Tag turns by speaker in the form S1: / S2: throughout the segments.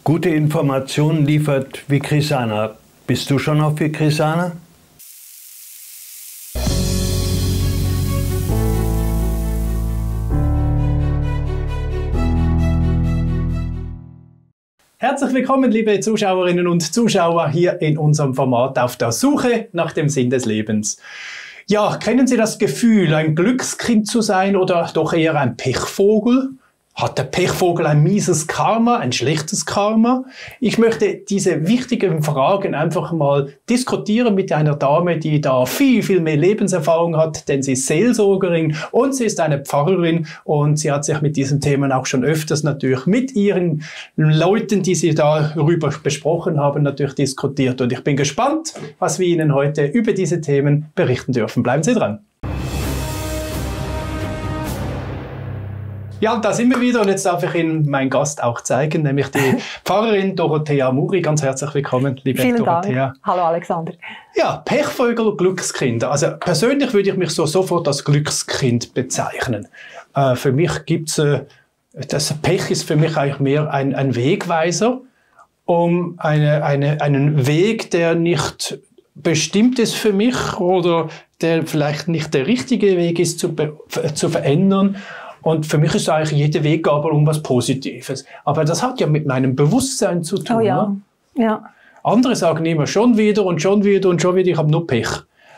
S1: Gute Informationen liefert Vikrishana. Bist du schon auf Vikrishana?
S2: Herzlich willkommen, liebe Zuschauerinnen und Zuschauer, hier in unserem Format auf der Suche nach dem Sinn des Lebens. Ja, kennen Sie das Gefühl, ein Glückskind zu sein oder doch eher ein Pechvogel? Hat der Pechvogel ein mieses Karma, ein schlechtes Karma? Ich möchte diese wichtigen Fragen einfach mal diskutieren mit einer Dame, die da viel mehr Lebenserfahrung hat, denn sie ist Seelsorgerin und sie ist eine Pfarrerin und sie hat sich mit diesen Themen auch schon öfters natürlich mit ihren Leuten, die sie darüber besprochen haben, natürlich diskutiert. Und ich bin gespannt, was wir Ihnen heute über diese Themen berichten dürfen. Bleiben Sie dran. Ja, da sind wir wieder und jetzt darf ich Ihnen meinen Gast auch zeigen, nämlich die Pfarrerin Dorothea Muri. Ganz herzlich willkommen, liebe
S3: Vielen
S2: Dorothea.
S3: Dank. Hallo Alexander.
S2: Ja, Pechvögel und Glückskind. Also persönlich würde ich mich sofort als Glückskind bezeichnen. Für mich gibt's das Pech ist für mich eigentlich mehr ein Wegweiser, um einen Weg, der nicht bestimmt ist für mich oder der vielleicht nicht der richtige Weg ist, zu verändern. Und für mich ist eigentlich jeder Weg aber um was Positives. Aber das hat ja mit meinem Bewusstsein zu tun.
S3: Oh ja.
S2: Ne?
S3: Ja.
S2: Andere sagen immer schon wieder und schon wieder und schon wieder, ich habe nur Pech.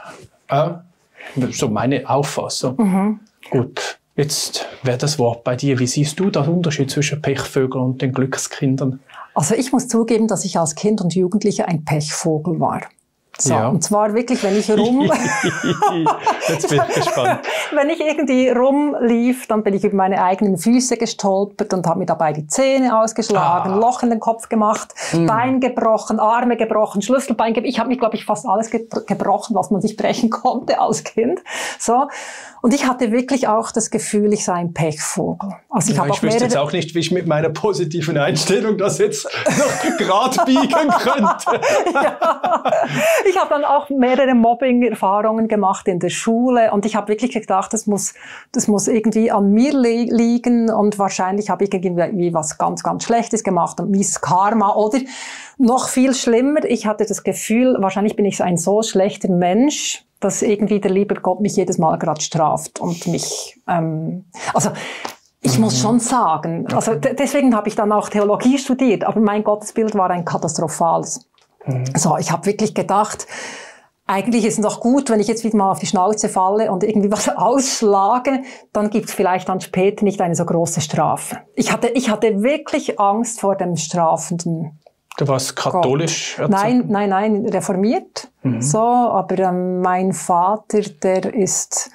S2: So meine Auffassung. Mhm. Gut, jetzt wäre das Wort bei dir. Wie siehst du den Unterschied zwischen Pechvögeln und den Glückskindern?
S3: Also ich muss zugeben, dass ich als Kind und Jugendliche ein Pechvogel war. So, ja. Und zwar wirklich, wenn ich
S2: Jetzt bin ich gespannt.
S3: Wenn ich irgendwie rumlief, dann bin ich über meine eigenen Füße gestolpert und habe mir dabei die Zähne ausgeschlagen, Loch in den Kopf gemacht, Bein gebrochen, Arme gebrochen, Schlüsselbein gebrochen. Ich habe mir, glaube ich, fast alles gebrochen, was man sich brechen konnte als Kind. So. Und ich hatte wirklich auch das Gefühl, ich sei ein Pechvogel. Also
S2: ich wüsste jetzt auch nicht, wie ich mit meiner positiven Einstellung das jetzt noch gerade biegen könnte.
S3: Ja. Ich habe dann auch mehrere Mobbing-Erfahrungen gemacht in der Schule und ich habe wirklich gedacht, das muss irgendwie an mir liegen und wahrscheinlich habe ich irgendwie was ganz Schlechtes gemacht und mieses Karma oder noch viel schlimmer, ich hatte das Gefühl, wahrscheinlich bin ich ein so schlechter Mensch, dass irgendwie der liebe Gott mich jedes Mal gerade straft und mich, ich muss schon sagen, also deswegen habe ich dann auch Theologie studiert, aber mein Gottesbild war ein katastrophales. So, ich habe wirklich gedacht, eigentlich ist es doch gut, wenn ich jetzt wieder mal auf die Schnauze falle und irgendwie was ausschlage, dann gibt es vielleicht dann später nicht eine so große Strafe. Ich hatte wirklich Angst vor dem strafenden.
S2: Du warst katholisch?
S3: Nein, reformiert. So, aber mein Vater, der ist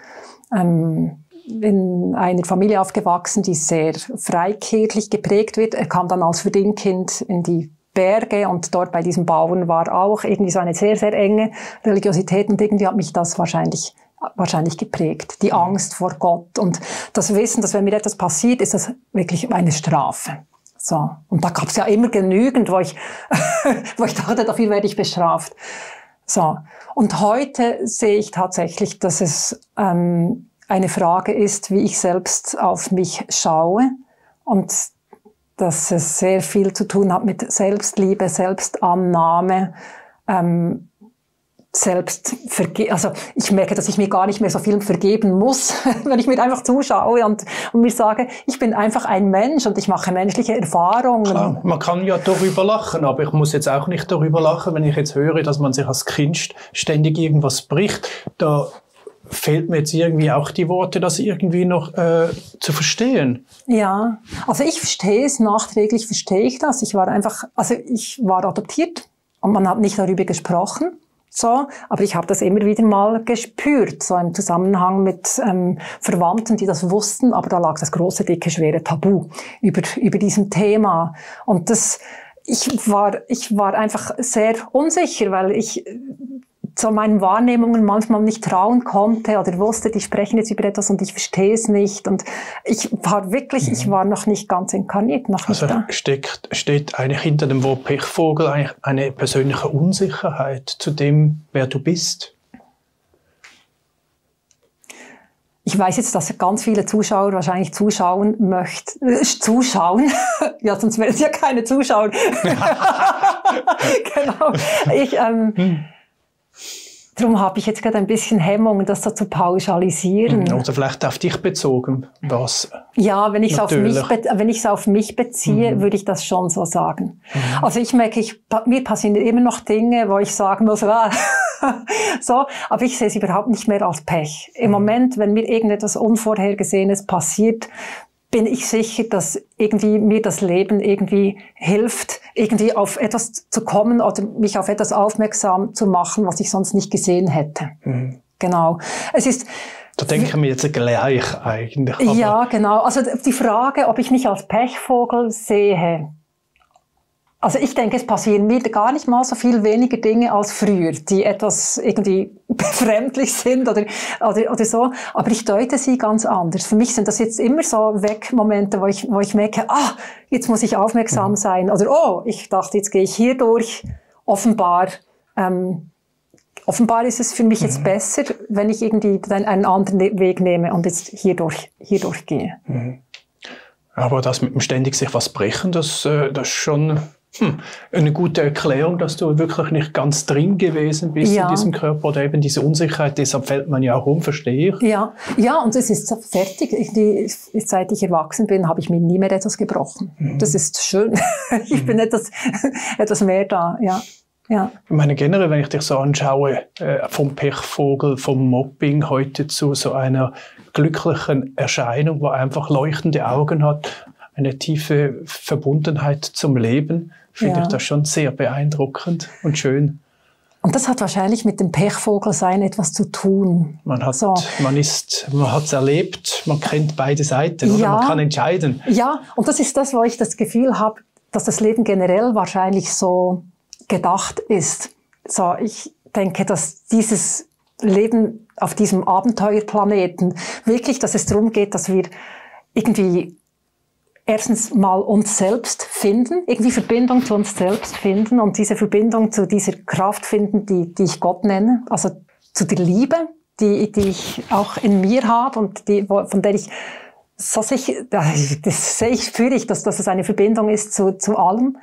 S3: in einer Familie aufgewachsen, die sehr freikirchlich geprägt wird. Er kam dann als Verdingkind in die Berge und dort bei diesen Bauern war auch irgendwie so eine sehr enge Religiosität und irgendwie hat mich das wahrscheinlich geprägt. Die Angst vor Gott und das Wissen, dass wenn mir etwas passiert, ist das wirklich eine Strafe. So. Und da gab es ja immer genügend, wo ich dachte, dafür werde ich bestraft. So. Und heute sehe ich tatsächlich, dass es eine Frage ist, wie ich selbst auf mich schaue und dass es sehr viel zu tun hat mit Selbstliebe, Selbstannahme, also ich merke, dass ich mir gar nicht mehr so viel vergeben muss, wenn ich mir einfach zuschaue und mir sage, ich bin einfach ein Mensch und ich mache menschliche Erfahrungen.
S2: Klar, man kann ja darüber lachen, aber ich muss jetzt auch nicht darüber lachen, wenn ich jetzt höre, dass man sich als Kind ständig irgendwas bricht. Da fehlt mir jetzt irgendwie auch die Worte, das irgendwie noch zu verstehen.
S3: Ja, also ich verstehe es, nachträglich verstehe ich das. Ich war adoptiert und man hat nicht darüber gesprochen. So, aber ich habe das immer wieder mal gespürt, so im Zusammenhang mit Verwandten, die das wussten, aber da lag das große, dicke, schwere Tabu über diesem Thema. Und ich war einfach sehr unsicher, weil ich so meinen Wahrnehmungen manchmal nicht trauen konnte oder wusste, die sprechen jetzt über etwas und ich verstehe es nicht. Und ich war noch nicht ganz inkarniert.
S2: Also steht eigentlich hinter dem Wort Pechvogel eigentlich eine persönliche Unsicherheit zu dem, wer du bist?
S3: Ich weiß jetzt, dass ganz viele Zuschauer wahrscheinlich zuschauen möchten. Zuschauen? Ja, sonst wären es ja keine Zuschauer. Genau. Darum habe ich jetzt gerade ein bisschen Hemmung, das so zu pauschalisieren.
S2: Oder vielleicht auf dich bezogen. Was
S3: ja, wenn ich es auf mich beziehe, würde ich das schon so sagen. Also ich merke, mir passieren immer noch Dinge, wo ich sagen muss, so, aber ich sehe es überhaupt nicht mehr als Pech. Im Moment, wenn mir irgendetwas Unvorhergesehenes passiert, bin ich sicher, dass irgendwie mir das Leben irgendwie hilft, irgendwie auf etwas zu kommen oder mich auf etwas aufmerksam zu machen, was ich sonst nicht gesehen hätte. Genau. Es ist,
S2: da denken wir jetzt gleich eigentlich. Aber
S3: ja, genau. Also die Frage, ob ich mich als Pechvogel sehe. Also ich denke, es passieren mir gar nicht mal so viel weniger Dinge als früher, die etwas irgendwie befremdlich sind oder so. Aber ich deute sie ganz anders. Für mich sind das jetzt immer so Wegmomente, wo ich merke, jetzt muss ich aufmerksam sein. Oder, ich dachte, jetzt gehe ich hier durch. Offenbar ist es für mich jetzt besser, wenn ich irgendwie einen anderen Weg nehme und jetzt hier durchgehe.
S2: Aber das mit dem ständig sich was brechen, das ist schon eine gute Erklärung, dass du wirklich nicht ganz drin gewesen bist in diesem Körper oder eben diese Unsicherheit. Deshalb fällt man ja auch um, verstehe ich.
S3: Ja, und es ist fertig. Seit ich erwachsen bin, habe ich mir nie mehr etwas gebrochen. Das ist schön. Ich bin etwas mehr da, ja. Ja.
S2: Ich meine, generell, wenn ich dich so anschaue, vom Pechvogel, vom Mobbing heute zu so einer glücklichen Erscheinung, wo einfach leuchtende Augen hat, eine tiefe Verbundenheit zum Leben, finde ich das schon sehr beeindruckend und schön.
S3: Und das hat wahrscheinlich mit dem Pechvogelsein etwas zu tun.
S2: Man hat es erlebt, man kennt beide Seiten, oder? Man kann entscheiden.
S3: Ja, und das ist das, wo ich das Gefühl habe, dass das Leben generell wahrscheinlich so gedacht ist. So, ich denke, dass dieses Leben auf diesem Abenteuerplaneten wirklich, dass es darum geht, dass wir irgendwie erstens mal uns selbst finden, irgendwie Verbindung zu uns selbst finden und diese Verbindung zu dieser Kraft finden, die ich Gott nenne, also zu der Liebe, die ich auch in mir habe und von der ich so sicher, spüre ich, dass es eine Verbindung ist zu allem.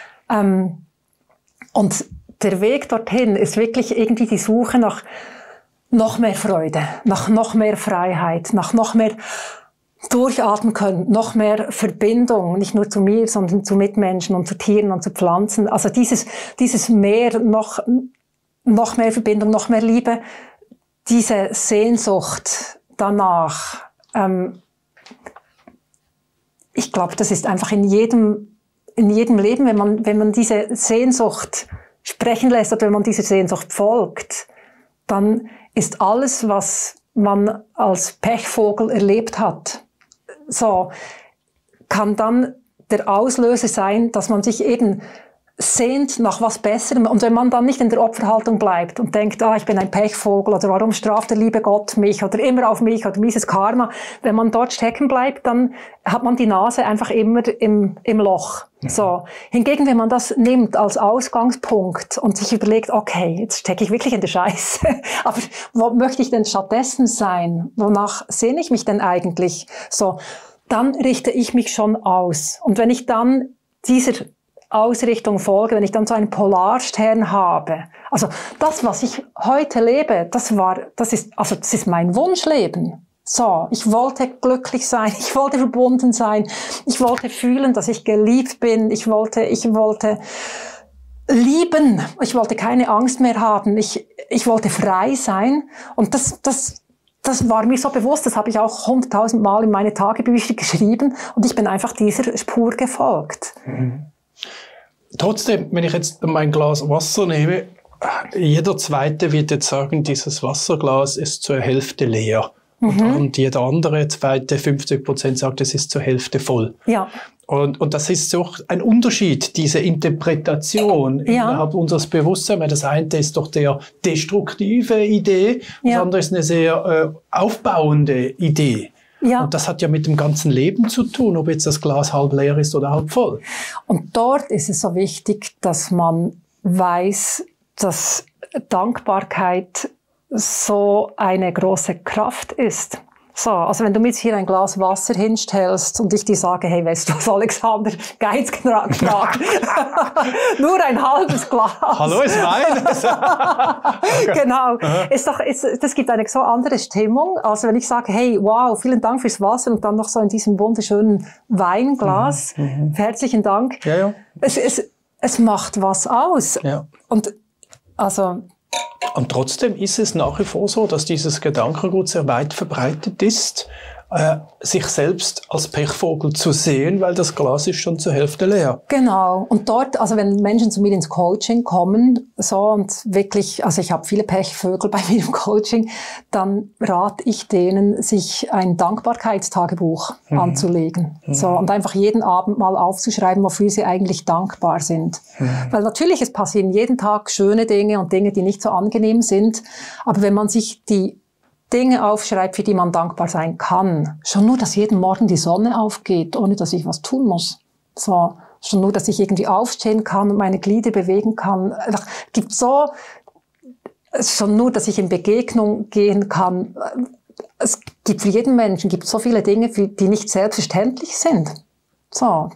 S3: Und der Weg dorthin ist wirklich irgendwie die Suche nach noch mehr Freude, nach noch mehr Freiheit, nach noch mehr durchatmen können, noch mehr Verbindung, nicht nur zu mir, sondern zu Mitmenschen und zu Tieren und zu Pflanzen. Also dieses mehr, noch mehr Verbindung, noch mehr Liebe, diese Sehnsucht danach, ich glaube, das ist einfach in jedem Leben, wenn man diese Sehnsucht sprechen lässt oder wenn man dieser Sehnsucht folgt, dann ist alles, was man als Pechvogel erlebt hat, so, kann dann der Auslöser sein, dass man sich eben sehnt nach was Besserem. Und wenn man dann nicht in der Opferhaltung bleibt und denkt, ich bin ein Pechvogel oder warum straft der liebe Gott mich oder immer auf mich oder mieses Karma, wenn man dort stecken bleibt, dann hat man die Nase einfach immer im Loch. So. Hingegen, wenn man das nimmt als Ausgangspunkt und sich überlegt, okay, jetzt stecke ich wirklich in der Scheiße, aber wo möchte ich denn stattdessen sein? Wonach sehne ich mich denn eigentlich? So, dann richte ich mich schon aus. Und wenn ich dann dieser Ausrichtung folge, wenn ich dann so einen Polarstern habe, also das, was ich heute lebe, das ist mein Wunschleben. So, ich wollte glücklich sein, ich wollte verbunden sein, ich wollte fühlen, dass ich geliebt bin, ich wollte lieben, ich wollte keine Angst mehr haben, ich wollte frei sein und das war mir so bewusst, das habe ich auch 100.000 Mal in meine Tagebücher geschrieben und ich bin einfach dieser Spur gefolgt.
S2: Trotzdem, wenn ich jetzt mein Glas Wasser nehme, jeder Zweite wird jetzt sagen, dieses Wasserglas ist zur Hälfte leer. Und jeder andere Zweite, 50%, sagt, es ist zur Hälfte voll.
S3: Ja.
S2: Und das ist auch ein Unterschied, diese Interpretation innerhalb unseres Bewusstseins. Das eine ist doch der destruktive Idee, das andere ist eine sehr aufbauende Idee. Ja. Und das hat ja mit dem ganzen Leben zu tun, ob jetzt das Glas halb leer ist oder halb voll.
S3: Und dort ist es so wichtig, dass man weiß, dass Dankbarkeit so eine große Kraft ist. So, also wenn du mir jetzt hier ein Glas Wasser hinstellst und ich dir sage, hey, weißt du was, Alexander, Geizkragen, nur ein halbes Glas.
S2: Hallo, ist Wein.
S3: Genau. Das gibt eine so andere Stimmung, als wenn ich sage, hey, wow, vielen Dank fürs Wasser und dann noch so in diesem wunderschönen Weinglas. Herzlichen Dank.
S2: Ja, ja.
S3: Es macht was aus.
S2: Ja.
S3: Und
S2: trotzdem ist es nach wie vor so, dass dieses Gedankengut sehr weit verbreitet ist, sich selbst als Pechvogel zu sehen, weil das Glas ist schon zur Hälfte leer.
S3: Genau. Und dort, also wenn Menschen zu mir ins Coaching kommen, so und wirklich, also ich habe viele Pechvögel bei mir im Coaching, dann rate ich denen, sich ein Dankbarkeitstagebuch anzulegen. So, und einfach jeden Abend mal aufzuschreiben, wofür sie eigentlich dankbar sind. Weil natürlich, es passieren jeden Tag schöne Dinge und Dinge, die nicht so angenehm sind. Aber wenn man sich die Dinge aufschreibt, für die man dankbar sein kann. Schon nur, dass jeden Morgen die Sonne aufgeht, ohne dass ich was tun muss. So, schon nur, dass ich irgendwie aufstehen kann und meine Glieder bewegen kann. Gibt so, schon nur, dass ich in Begegnung gehen kann. Es gibt für jeden Menschen, gibt so viele Dinge, die nicht selbstverständlich sind. So.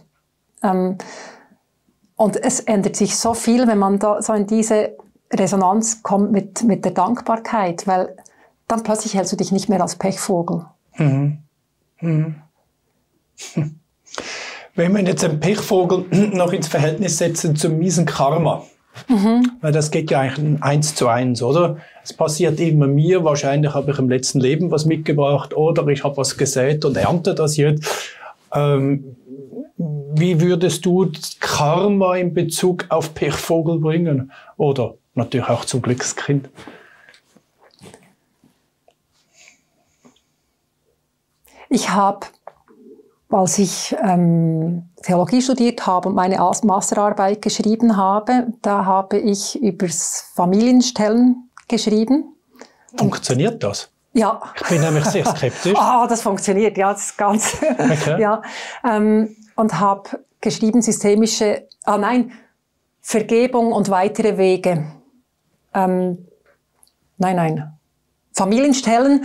S3: Und es ändert sich so viel, wenn man da so in diese Resonanz kommt mit der Dankbarkeit, weil dann plötzlich hältst du dich nicht mehr als Pechvogel.
S2: Wenn wir jetzt einen Pechvogel noch ins Verhältnis setzen zum miesen Karma, weil das geht ja eigentlich 1:1, oder? Es passiert immer mir, wahrscheinlich habe ich im letzten Leben was mitgebracht oder ich habe was gesät und ernte das jetzt. Wie würdest du Karma in Bezug auf Pechvogel bringen? Oder natürlich auch zum Glückskind?
S3: Ich habe, als ich Theologie studiert habe und meine Masterarbeit geschrieben habe, da habe ich übers Familienstellen geschrieben.
S2: Funktioniert das?
S3: Ja.
S2: Ich bin nämlich sehr skeptisch.
S3: Das funktioniert, ja, das ist ganz,
S2: Okay.
S3: ja. Und habe geschrieben Vergebung und weitere Wege. Familienstellen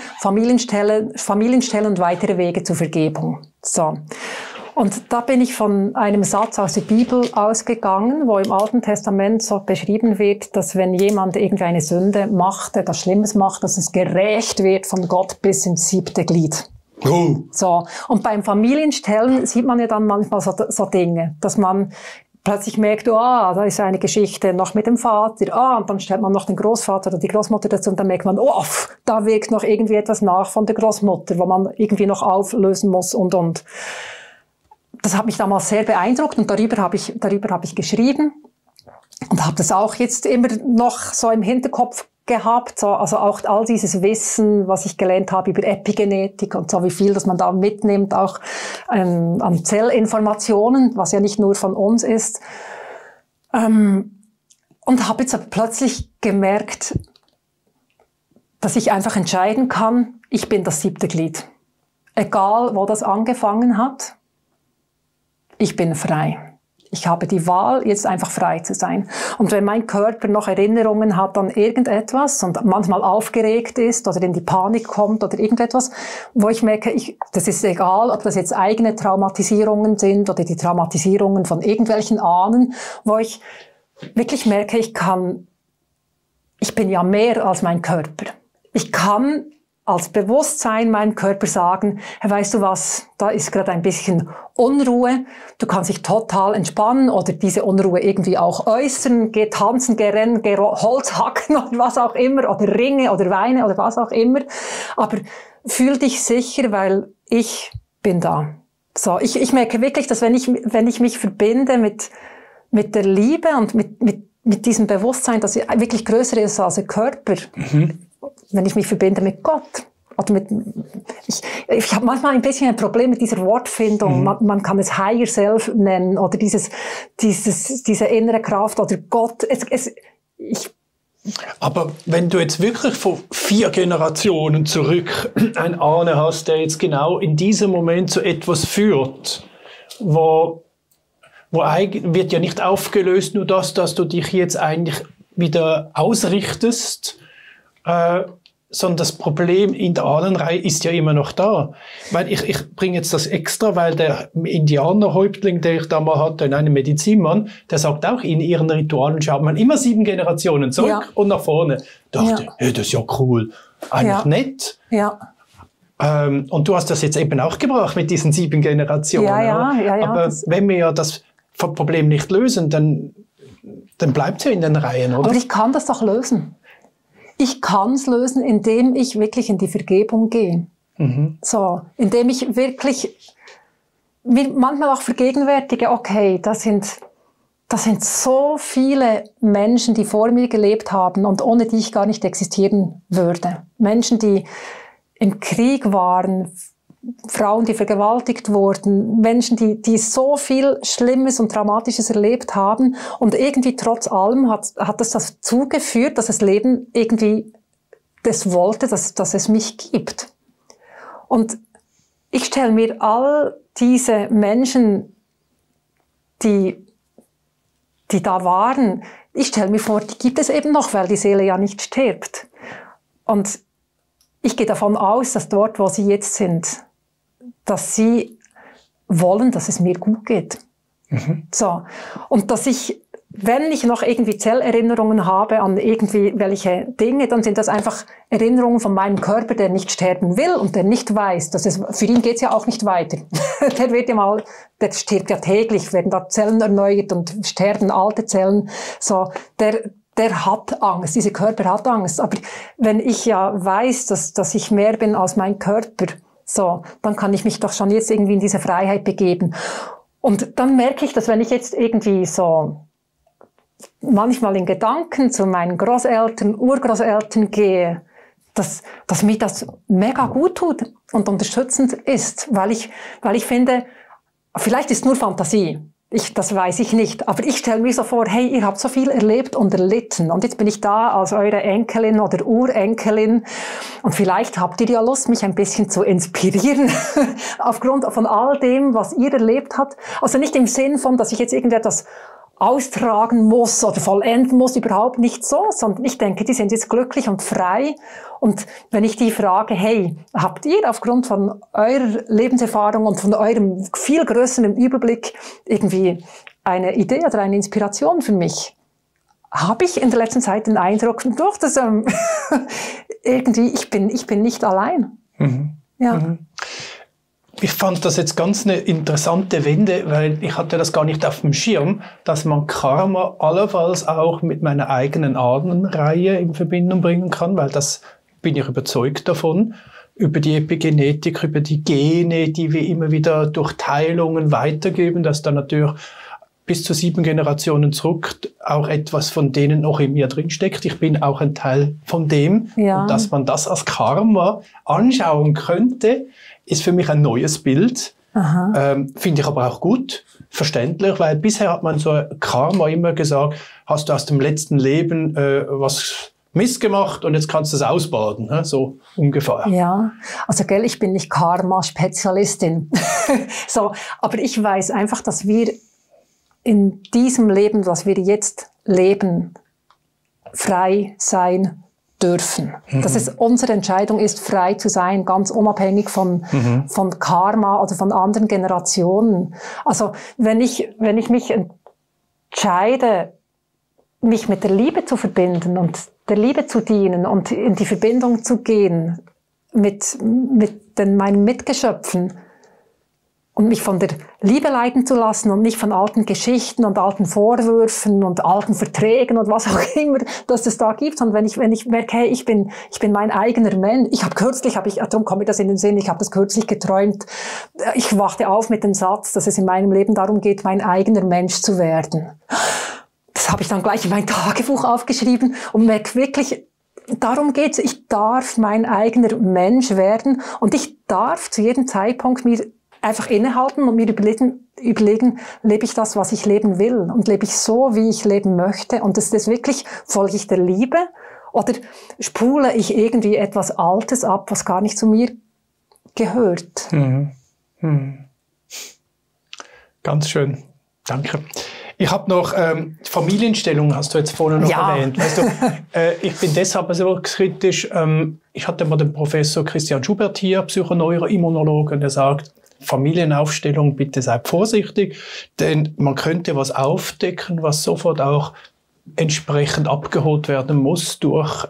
S3: und weitere Wege zur Vergebung. So. Und da bin ich von einem Satz aus der Bibel ausgegangen, wo im Alten Testament so beschrieben wird, dass wenn jemand irgendeine Sünde macht, etwas Schlimmes macht, dass es gerächt wird von Gott bis ins 7. Glied. So. Und beim Familienstellen sieht man ja dann manchmal so Dinge, dass man plötzlich merkt, da ist eine Geschichte noch mit dem Vater, und dann stellt man noch den Großvater oder die Großmutter dazu und dann merkt man, da wirkt noch irgendwie etwas nach von der Großmutter, wo man irgendwie noch auflösen muss und. Das hat mich damals sehr beeindruckt und darüber habe ich geschrieben und habe das auch jetzt immer noch so im Hinterkopf gehabt, so, also auch all dieses Wissen, was ich gelernt habe über Epigenetik und so, wie viel, dass man da mitnimmt, auch an Zellinformationen, was ja nicht nur von uns ist. Und habe jetzt plötzlich gemerkt, dass ich einfach entscheiden kann, ich bin das 7. Glied. Egal, wo das angefangen hat, ich bin frei. Ich habe die Wahl, jetzt einfach frei zu sein. Und wenn mein Körper noch Erinnerungen hat an irgendetwas und manchmal aufgeregt ist oder in die Panik kommt oder irgendetwas, wo ich merke, das ist egal, ob das jetzt eigene Traumatisierungen sind oder die Traumatisierungen von irgendwelchen Ahnen, wo ich wirklich merke, ich bin ja mehr als mein Körper. Ich kann als Bewusstsein meinem Körper sagen, hey, weißt du was, da ist gerade ein bisschen Unruhe, du kannst dich total entspannen oder diese Unruhe irgendwie auch äußern, geh tanzen, geh rennen, geh Holz hacken oder was auch immer oder ringe oder weine oder was auch immer, aber fühl dich sicher, weil ich bin da. So, ich merke wirklich, dass wenn ich mich verbinde mit der Liebe und mit diesem Bewusstsein, dass wirklich größer ist als der Körper, wenn ich mich verbinde mit Gott. Oder ich habe manchmal ein bisschen ein Problem mit dieser Wortfindung. Man kann es Higher Self nennen oder diese innere Kraft oder Gott.
S2: Aber wenn du jetzt wirklich von 4 Generationen zurück einen Ahne hast, der jetzt genau in diesem Moment zu etwas führt, wo wird ja nicht aufgelöst, nur dass du dich jetzt eigentlich wieder ausrichtest, sondern das Problem in der Ahnenreihe ist ja immer noch da. Weil ich bringe jetzt das extra, weil der Indianerhäuptling, der ich da mal hatte, in einem Medizinmann, der sagt auch, in ihren Ritualen schaut man immer 7 Generationen zurück und nach vorne. Dachte, hey, das ist ja cool. Eigentlich nett.
S3: Ja.
S2: Und du hast das jetzt eben auch gebracht mit diesen 7 Generationen.
S3: Ja.
S2: Aber wenn wir ja das Problem nicht lösen, dann bleibt es ja in den Reihen, oder?
S3: Aber ich kann das doch lösen. Ich kann es lösen, indem ich wirklich in die Vergebung gehe. So, indem ich wirklich mir manchmal auch vergegenwärtige, okay, das sind so viele Menschen, die vor mir gelebt haben und ohne die ich gar nicht existieren würde. Menschen, die im Krieg waren, Frauen, die vergewaltigt wurden, Menschen, die so viel Schlimmes und Dramatisches erlebt haben. Und irgendwie trotz allem hat es dazu geführt, dass das Leben irgendwie das wollte, dass es mich gibt. Und ich stelle mir all diese Menschen, die da waren, ich stelle mir vor, die gibt es eben noch, weil die Seele ja nicht stirbt. Und ich gehe davon aus, dass dort, wo sie jetzt sind, dass sie wollen, dass es mir gut geht. So. Und dass ich, wenn ich noch irgendwie Zellerinnerungen habe an irgendwie welche Dinge, dann sind das einfach Erinnerungen von meinem Körper, der nicht sterben will und der nicht weiß, dass es, für ihn geht's ja auch nicht weiter. Der stirbt ja täglich, werden da Zellen erneuert und sterben alte Zellen. So, der hat Angst, dieser Körper hat Angst. Aber wenn ich ja weiß, dass ich mehr bin als mein Körper, so, dann kann ich mich doch schon jetzt irgendwie in diese Freiheit begeben. Und dann merke ich, dass wenn ich jetzt irgendwie so manchmal in Gedanken zu meinen Großeltern, Urgroßeltern gehe, dass mir das mega gut tut und unterstützend ist, weil ich finde, vielleicht ist es nur Fantasie. Das weiß ich nicht. Aber ich stelle mir so vor, hey, ihr habt so viel erlebt und erlitten. Und jetzt bin ich da als eure Enkelin oder Urenkelin. Und vielleicht habt ihr ja Lust, mich ein bisschen zu inspirieren. Aufgrund von all dem, was ihr erlebt habt. Also nicht im Sinn von, dass ich jetzt irgendetwas austragen muss oder vollenden muss, überhaupt nicht so, sondern ich denke, die sind jetzt glücklich und frei. Und wenn ich die frage, hey, habt ihr aufgrund von eurer Lebenserfahrung und von eurem viel größeren Überblick irgendwie eine Idee oder eine Inspiration für mich? Habe ich in der letzten Zeit den Eindruck, durch das irgendwie, ich bin nicht allein. Ja.
S2: Ich fand das jetzt ganz eine interessante Wende, weil ich hatte das gar nicht auf dem Schirm, dass man Karma allenfalls auch mit meiner eigenen Ahnenreihe in Verbindung bringen kann, weil das bin ich überzeugt davon, über die Epigenetik, über die Gene, die wir immer wieder durch Teilungen weitergeben, dass da natürlich bis zu 7 Generationen zurück auch etwas von denen noch in mir drinsteckt. Ich bin auch ein Teil von dem.
S3: Ja.
S2: Und dass man das als Karma anschauen könnte, ist für mich ein neues Bild. Finde ich aber auch gut, verständlich, weil bisher hat man so Karma immer gesagt, hast du aus dem letzten Leben was missgemacht und jetzt kannst du es ausbaden, ne? So ungefähr.
S3: Ja, also gell, ich bin nicht Karma-Spezialistin. So, aber ich weiß einfach, dass wir in diesem Leben, das wir jetzt leben, frei sein dürfen. Dass es unsere Entscheidung ist, frei zu sein, ganz unabhängig von Karma oder von anderen Generationen. Also wenn ich mich entscheide, mich mit der Liebe zu verbinden und der Liebe zu dienen und in die Verbindung zu gehen mit meinen Mitgeschöpfen und mich von der Liebe leiten zu lassen und nicht von alten Geschichten und alten Vorwürfen und alten Verträgen und was auch immer, dass es da gibt. Und wenn ich merke, hey, ich bin mein eigener Mensch. Darum kommt mir das in den Sinn, ich habe das kürzlich geträumt. Ich wachte auf mit dem Satz, dass es in meinem Leben darum geht, mein eigener Mensch zu werden. Das habe ich dann gleich in mein Tagebuch aufgeschrieben und merke wirklich, darum geht's. Ich darf mein eigener Mensch werden und ich darf zu jedem Zeitpunkt mir einfach innehalten und mir überlegen, lebe ich das, was ich leben will? Und lebe ich so, wie ich leben möchte? Und ist das wirklich, folge ich der Liebe? Oder spule ich irgendwie etwas Altes ab, was gar nicht zu mir gehört?
S2: Ganz schön. Danke. Ich habe noch Familienstellung, hast du jetzt vorhin noch erwähnt. Weißt du, ich bin deshalb so kritisch. Ich hatte mal den Professor Christian Schubert hier, Psychoneuroimmunologe, und er sagt, Familienaufstellung, bitte seid vorsichtig, denn man könnte was aufdecken, was sofort auch entsprechend abgeholt werden muss durch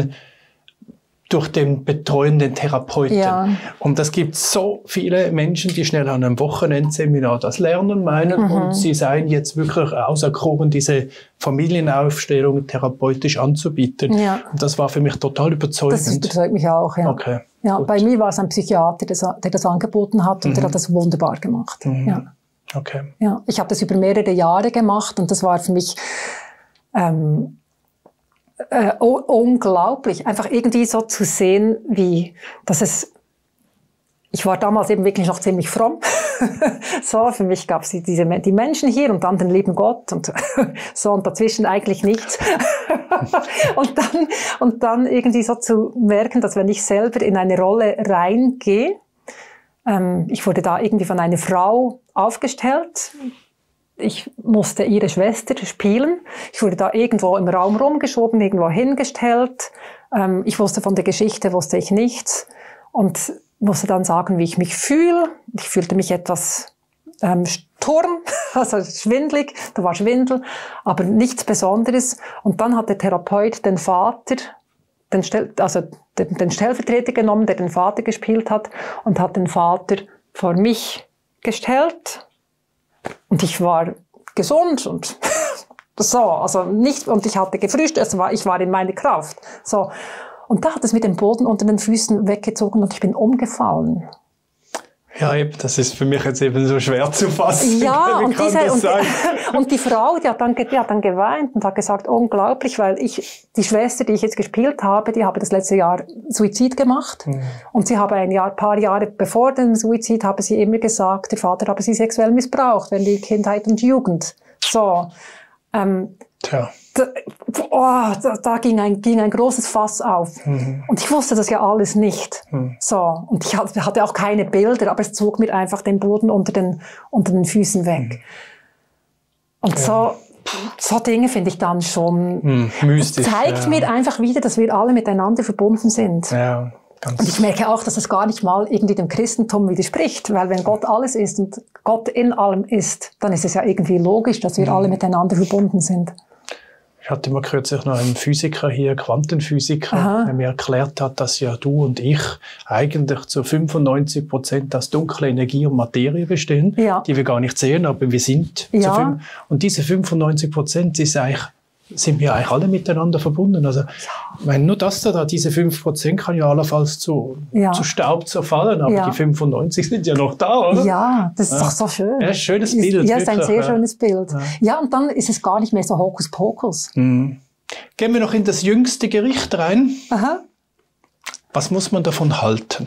S2: den betreuenden Therapeuten. Ja. Und das gibt so viele Menschen, die schnell an einem Wochenendseminar das lernen meinen und sie seien jetzt wirklich auserkoren, diese Familienaufstellung therapeutisch anzubieten. Ja. Und das war für mich total überzeugend.
S3: Das überzeugt mich auch, ja.
S2: Okay,
S3: ja, bei mir war es ein Psychiater, der das angeboten hat und der hat das wunderbar gemacht. Ja.
S2: Okay.
S3: Ja, ich habe das über mehrere Jahre gemacht und das war für mich unglaublich, einfach irgendwie so zu sehen, ich war damals eben wirklich noch ziemlich fromm. So, für mich gab es die Menschen hier und dann den lieben Gott und so und dazwischen eigentlich nichts. und dann irgendwie so zu merken, dass wenn ich selber in eine Rolle reingehe, ich wurde da irgendwie von einer Frau aufgestellt. Ich musste ihre Schwester spielen. Ich wurde da irgendwo im Raum rumgeschoben, irgendwo hingestellt. Ich wusste von der Geschichte, wusste ich nichts. Und musste dann sagen, wie ich mich fühle. Ich fühlte mich etwas Sturm, also schwindlig. Da war Schwindel, aber nichts Besonderes. Und dann hat der Therapeut den Vater, den Stellvertreter genommen, der den Vater gespielt hat, und hat den Vater vor mich gestellt. Und ich war gesund und so, also nicht, und ich hatte gefrühstückt, ich war in meiner Kraft. So. Und da hat es mit dem Boden unter den Füßen weggezogen und ich bin umgefallen.
S2: Ja, eben, das ist für mich jetzt eben so schwer zu fassen.
S3: Ja, und die Frau, die hat dann geweint und hat gesagt, unglaublich, weil die Schwester, die ich jetzt gespielt habe, die habe das letzte Jahr Suizid gemacht. Und sie habe ein paar Jahre bevor dem Suizid, habe sie immer gesagt, der Vater habe sie sexuell missbraucht, während der Kindheit und Jugend. So.
S2: Tja.
S3: Da ging ein großes Fass auf. Und ich wusste das ja alles nicht. So. Und ich hatte auch keine Bilder, aber es zog mir einfach den Boden unter den Füßen weg. Und so Dinge finde ich dann schon mystisch. Zeigt mir einfach wieder, dass wir alle miteinander verbunden sind.
S2: Ja.
S3: Und ich merke auch, dass es gar nicht mal irgendwie dem Christentum widerspricht, weil wenn Gott alles ist und Gott in allem ist, dann ist es ja irgendwie logisch, dass wir alle miteinander verbunden sind.
S2: Ich hatte mal kürzlich noch einen Physiker hier, Quantenphysiker, der mir erklärt hat, dass ja du und ich eigentlich zu 95% aus dunkler Energie und Materie bestehen, die wir gar nicht sehen, aber wir sind und diese 95% sind wir eigentlich alle miteinander verbunden. Also, ich meine, nur das da, diese 5% kann ja allenfalls zu Staub zerfallen, aber die 95 sind ja noch da, oder?
S3: Ja, das ist doch so schön.
S2: Ja, schönes Bild.
S3: Ja, ist ein sehr schönes Bild. Ja, und dann ist es gar nicht mehr so Hokuspokus.
S2: Gehen wir noch in das jüngste Gericht rein. Aha. Was muss man davon halten?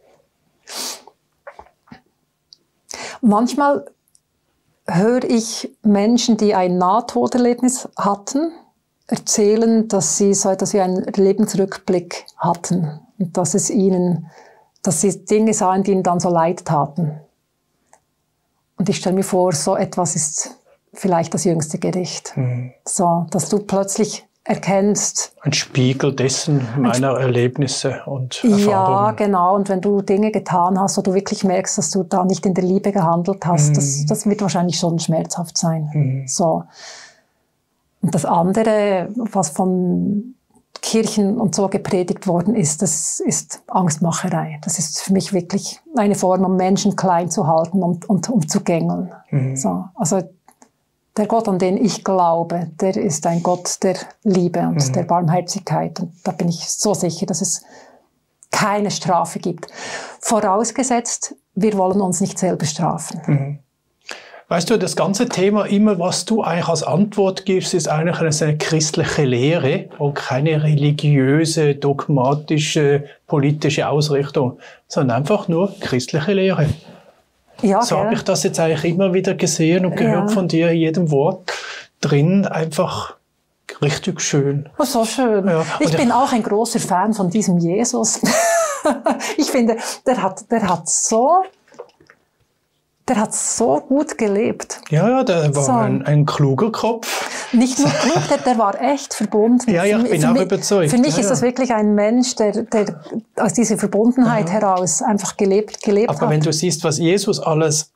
S3: Manchmal höre ich Menschen, die ein Nahtoderlebnis hatten, erzählen, dass sie so etwas wie einen Lebensrückblick hatten und dass sie Dinge sahen, die ihnen dann so leid taten. Und ich stelle mir vor, so etwas ist vielleicht das jüngste Gericht. So, dass du plötzlich erkennst.
S2: Ein Spiegel dessen meiner Erlebnisse und Erfahrungen.
S3: Ja, genau. Und wenn du Dinge getan hast, wo du wirklich merkst, dass du da nicht in der Liebe gehandelt hast, das wird wahrscheinlich schon schmerzhaft sein. So. Und das andere, was von Kirchen und so gepredigt worden ist, das ist Angstmacherei. Das ist für mich wirklich eine Form, um Menschen klein zu halten und um zu gängeln. So. Also, der Gott, an den ich glaube, der ist ein Gott der Liebe und der Barmherzigkeit. Und da bin ich so sicher, dass es keine Strafe gibt. Vorausgesetzt, wir wollen uns nicht selber strafen.
S2: Weißt du, das ganze Thema, immer was du eigentlich als Antwort gibst, ist eigentlich eine christliche Lehre und keine religiöse, dogmatische, politische Ausrichtung, sondern einfach nur christliche Lehre.
S3: Ja,
S2: so habe ich das jetzt eigentlich immer wieder gesehen und gehört von dir, in jedem Wort drin, einfach richtig schön.
S3: Oh, so schön. Ja. Ich bin auch ein großer Fan von diesem Jesus. Ich finde, der hat so Der hat so gut gelebt.
S2: Ja, der war so ein kluger Kopf.
S3: Nicht nur klug, der war echt verbunden.
S2: Ja, ich bin auch überzeugt.
S3: Für mich ist das wirklich ein Mensch, der aus dieser Verbundenheit heraus einfach gelebt hat.
S2: Aber wenn du siehst, was Jesus alles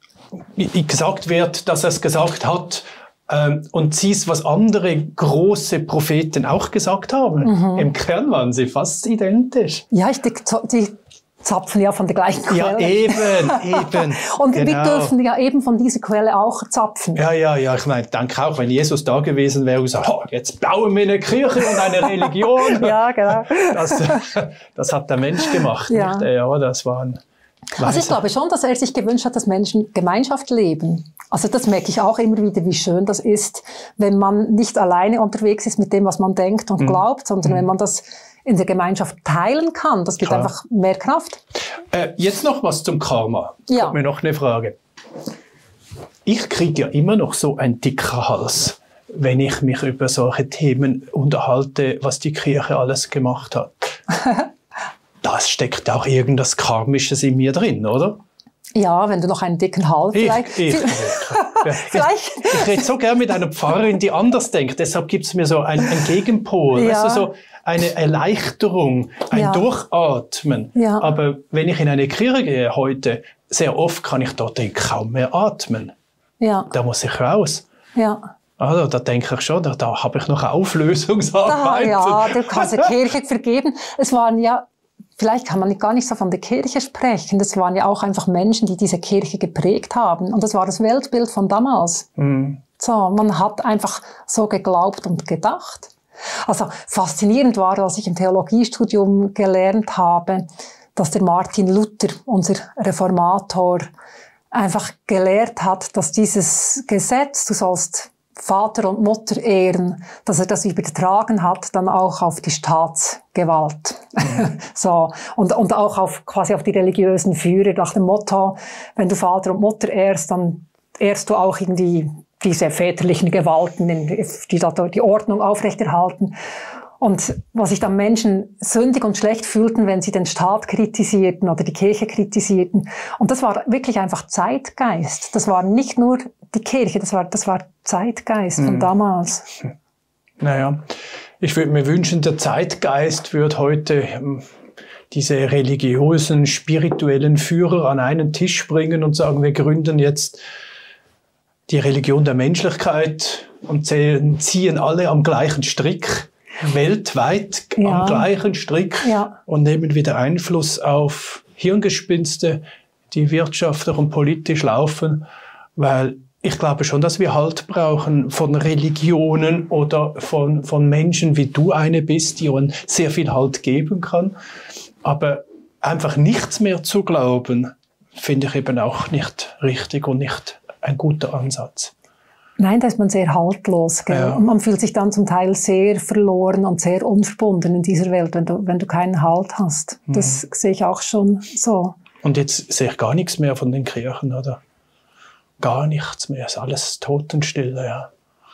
S2: gesagt wird, dass er es gesagt hat, und siehst, was andere große Propheten auch gesagt haben, im Kern waren sie fast identisch.
S3: Ja, die zapfen ja von der gleichen Quelle.
S2: Ja, eben.
S3: Und wir dürfen ja eben von dieser Quelle auch zapfen.
S2: Ja. Ich meine, denke auch, wenn Jesus da gewesen wäre und gesagt, jetzt bauen wir eine Kirche und eine Religion.
S3: Ja, genau.
S2: Das hat der Mensch gemacht.
S3: Ja.
S2: Nicht? Ja, das waren
S3: Also ich glaube schon, dass er sich gewünscht hat, dass Menschen Gemeinschaft leben. Also das merke ich auch immer wieder, wie schön das ist, wenn man nicht alleine unterwegs ist mit dem, was man denkt und glaubt, sondern wenn man das in der Gemeinschaft teilen kann. Das gibt einfach mehr Kraft.
S2: Jetzt noch was zum Karma.
S3: Ja.
S2: Kommt mir noch eine Frage. Ich kriege ja immer noch so einen dicken Hals, wenn ich mich über solche Themen unterhalte, was die Kirche alles gemacht hat. Da steckt auch irgendwas Karmisches in mir drin, oder?
S3: Ja, wenn du noch einen dicken Hals vielleicht.
S2: Ich rede so gern mit einer Pfarrerin, die anders denkt. Deshalb gibt es mir so einen Gegenpol.
S3: Ja.
S2: Weißt du, so eine Erleichterung, ein Durchatmen.
S3: Ja.
S2: Aber wenn ich in eine Kirche gehe heute, sehr oft kann ich dort kaum mehr atmen.
S3: Ja.
S2: Da muss ich raus.
S3: Ja.
S2: Also, da denke ich schon, da habe ich noch Auflösungsarbeit.
S3: Ja, du kannst der Kirche vergeben. Es waren ja, vielleicht kann man gar nicht so von der Kirche sprechen. Das waren ja auch einfach Menschen, die diese Kirche geprägt haben. Und das war das Weltbild von damals. So, man hat einfach so geglaubt und gedacht. Also faszinierend war, als ich im Theologiestudium gelernt habe, dass der Martin Luther, unser Reformator, einfach gelehrt hat, dass dieses Gesetz, du sollst Vater und Mutter ehren, dass er das übertragen hat dann auch auf die Staatsgewalt. So. Und auch quasi auf die religiösen Führer nach dem Motto, wenn du Vater und Mutter ehrst, dann ehrst du auch irgendwie diese väterlichen Gewalten, die da die Ordnung aufrechterhalten. Und was sich dann Menschen sündig und schlecht fühlten, wenn sie den Staat kritisierten oder die Kirche kritisierten. Und das war wirklich einfach Zeitgeist. Das war nicht nur die Kirche, das war Zeitgeist von damals.
S2: Naja, ich würde mir wünschen, der Zeitgeist würde heute diese religiösen, spirituellen Führer an einen Tisch bringen und sagen, wir gründen jetzt die Religion der Menschlichkeit und ziehen alle am gleichen Strick, weltweit am gleichen Strick und nehmen wieder Einfluss auf Hirngespinste, die wirtschaftlich und politisch laufen, weil ich glaube schon, dass wir Halt brauchen von Religionen oder von Menschen, wie du eine bist, die uns sehr viel Halt geben kann. Aber einfach nichts mehr zu glauben, finde ich eben auch nicht richtig und nicht ein guter Ansatz.
S3: Nein, da ist man sehr haltlos. Gell? Ja. Und man fühlt sich dann zum Teil sehr verloren und sehr unverbunden in dieser Welt, wenn du keinen Halt hast. Das sehe ich auch schon so. Und
S2: jetzt sehe ich gar nichts mehr von den Kirchen, oder? Gar nichts mehr, ist alles Totenstille, ja.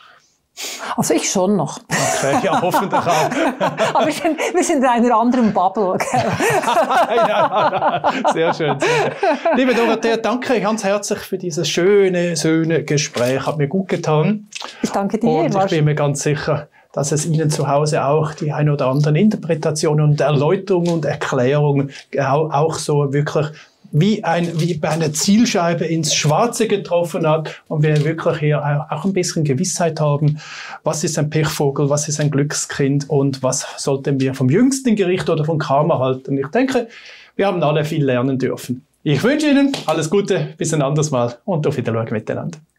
S3: Also ich schon noch.
S2: Okay, ja, hoffentlich auch.
S3: Aber wir sind in einer anderen Bubble.
S2: Ja, sehr schön. Liebe Dorothea, danke ganz herzlich für dieses schöne Gespräch. Hat mir gut getan.
S3: Ich danke dir.
S2: Und ich bin mir ganz sicher, dass es Ihnen zu Hause auch die ein oder anderen Interpretationen und Erläuterungen und Erklärungen auch so wirklich wie bei einer Zielscheibe ins Schwarze getroffen hat und wir wirklich hier auch ein bisschen Gewissheit haben, was ist ein Pechvogel, was ist ein Glückskind und was sollten wir vom jüngsten Gericht oder vom Karma halten. Ich denke, wir haben alle viel lernen dürfen. Ich wünsche Ihnen alles Gute, bis ein anderes Mal und auf Wiedersehen miteinander.